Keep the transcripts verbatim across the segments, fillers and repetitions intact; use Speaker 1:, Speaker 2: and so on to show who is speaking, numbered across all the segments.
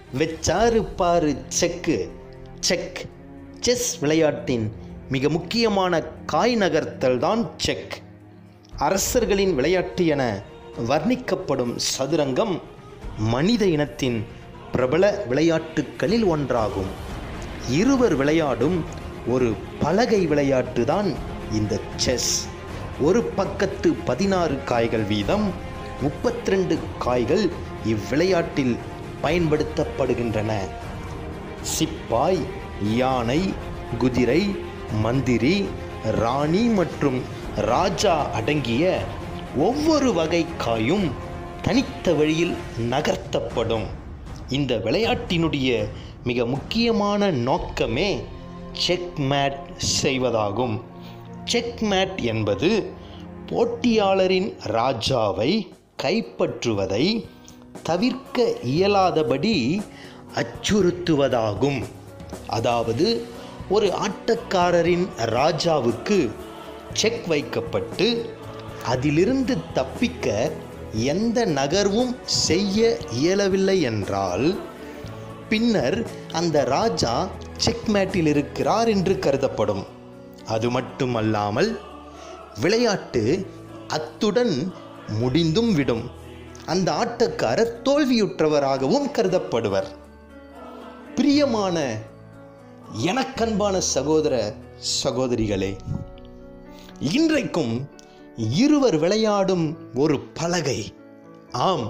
Speaker 1: வெச்சாறு பாரு செக்கு check. Chess விளையாட்டின் மிக முக்கியமான காய் நகர்த்தல் தான் செக். அரசர்களின் விளையாட்டு என வர்ணிக்கப்படும் சதுரங்கம் மனித இனத்தின் பிரபல விளையாட்டுகளில் ஒன்றாகும். இருவர் விளையாடும் ஒரு பலகை விளையாட்டு தான் இந்த செஸ். ஒரு பக்கத்து பதினாறு காய்கள் வீதம் முப்பத்தி ரெண்டு காய்கள் இவ்விளையாட்டில் பயன்படுத்தப்படுகின்றன. சிப்பாய், யானை, குதிரை, மந்திரி, ராணி மற்றும் ராஜா அடங்கிய ஒவ்வொரு வகை காயும் தனித்த வழியில் நகர்த்தப்படும். இந்த விளையாட்டினுடைய மிக முக்கியமான நோக்கமே செக்மேட் செய்வதாகும். செக்மேட் என்பது போட்டியாளரின் ராஜாவை கைப்பற்றுவதை தவிர்க்க இயலாதபடி அச்சுறுத்துவதாகும். அதாவது ஒரு ஆட்டக்காரரின் ராஜாவுக்கு செக் வைக்கப்பட்டு அதிலிருந்து தப்பிக்க எந்த நகர்வும் செய்ய இயலவில்லை என்றால் பின்னர் அந்த ராஜா செக்மேட்டில் இருக்கிறார் என்று கருதப்படும். அது மட்டுமல்லாமல் விளையாட்டு அத்துடன் முடிந்தும் விடும். அந்த ஆட்டக்காரர் தோல்வியுற்றவராகவும் கருதப்படுவர். பிரியமான எனக்கன்பான சகோதர சகோதரிகளே, இன்றைக்கும் இருவர் விளையாடும் ஒரு பலகை, ஆம்,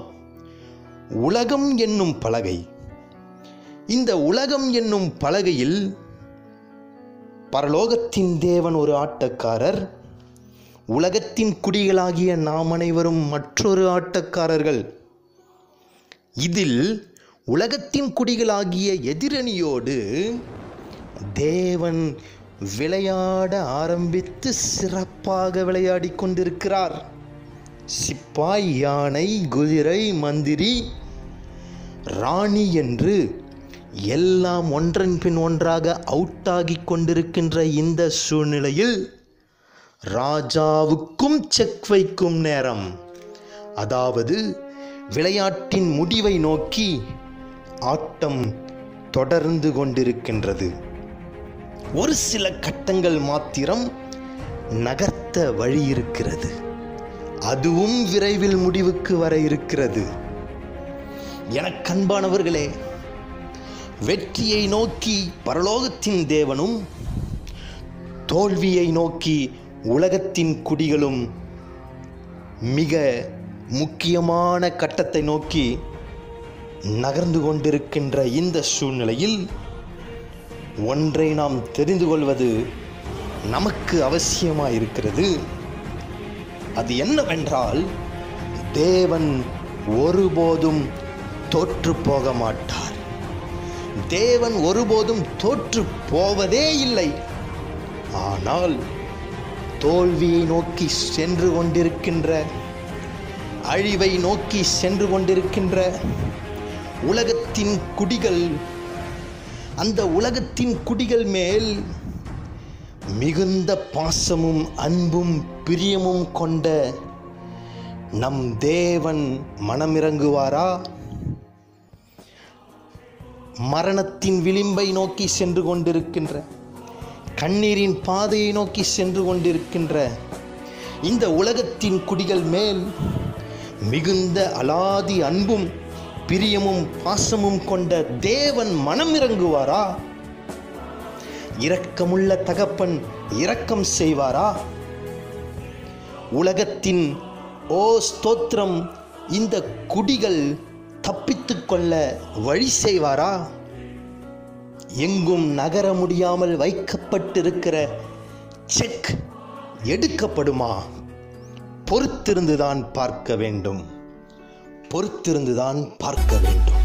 Speaker 1: உலகம் என்னும் பலகை. இந்த உலகம் என்னும் பலகையில் பரலோகத்தின் தேவன் ஒரு ஆட்டக்காரர், உலகத்தின் குடிகளாகிய நாம் அனைவரும் மற்றொரு ஆட்டக்காரர்கள். இதில் உலகத்தின் குடிகளாகிய எதிரணியோடு தேவன் விளையாட ஆரம்பித்து சிறப்பாக விளையாடி கொண்டிருக்கிறார். சிப்பாய், யானை, குதிரை, மந்திரி, ராணி என்று எல்லாம் ஒன்றன் பின் ஒன்றாக அவுட்டாகி கொண்டிருக்கின்ற இந்த சூழ்நிலையில் ராஜாவுக்கும் செக் வைக்கும் நேரம். அதாவது விளையாட்டின் முடிவை நோக்கி ஆட்டம் தொடர்ந்து கொண்டிருக்கின்றது. ஒரு சில கட்டங்கள் மாத்திரம் நகர்த்த வழி இருக்கிறது. அதுவும் விரைவில் முடிவுக்கு வர இருக்கிறது. எனக்கன்பானவர்களே, வெற்றியை நோக்கி பரலோகத்தின் தேவனும் தோல்வியை நோக்கி உலகத்தின் குடிகளும் மிக முக்கியமான கட்டத்தை நோக்கி நகர்ந்து கொண்டிருக்கின்ற இந்த சூழ்நிலையில் ஒன்றை நாம் தெரிந்து கொள்வது நமக்கு அவசியமாயிருக்கிறது. அது என்னவென்றால், தேவன் ஒருபோதும் தோற்று போக மாட்டார். தேவன் ஒருபோதும் தோற்று போவதே இல்லை. ஆனால் தோல்வியை நோக்கி சென்று கொண்டிருக்கின்ற, அழிவை நோக்கி சென்று கொண்டிருக்கின்ற உலகத்தின் குடிகள், அந்த உலகத்தின் குடிகள் மேல் மிகுந்த பாசமும் அன்பும் பிரியமும் கொண்ட நம் தேவன் மனமிறங்குவாரா? மரணத்தின் விளிம்பை நோக்கி சென்று கொண்டிருக்கின்ற, கண்ணீரின் பாதையை நோக்கி சென்று கொண்டிருக்கின்ற இந்த உலகத்தின் குடிகள் மேல் மிகுந்த அலாதி அன்பும் பிரியமும் பாசமும் கொண்ட தேவன் மனம் இறங்குவாரா? இரக்கமுள்ள தகப்பன் இரக்கம் செய்வாரா? உலகத்தின் ஓ ஸ்தோத்திரம், இந்த குடிகள் தப்பித்து கொள்ள வழி செய்வாரா? எங்கும் நகர முடியாமல் வைக்கப்பட்டிருக்கிற செக் எடுக்கப்படுமா? பொறுத்திருந்துதான் பார்க்க வேண்டும், பொறுத்திருந்துதான் பார்க்க வேண்டும்.